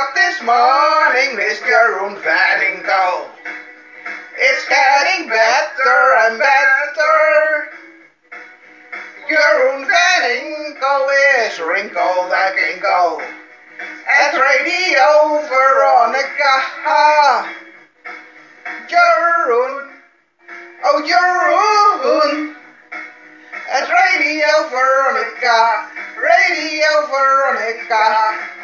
up this morning with Jeroen Van Inkel. It's getting better and better. Jeroen Van Inkel is wrinkled like Inkel. At Radio Veronica. Jeroen, oh Jeroen. At Radio Veronica, Radio Veronica.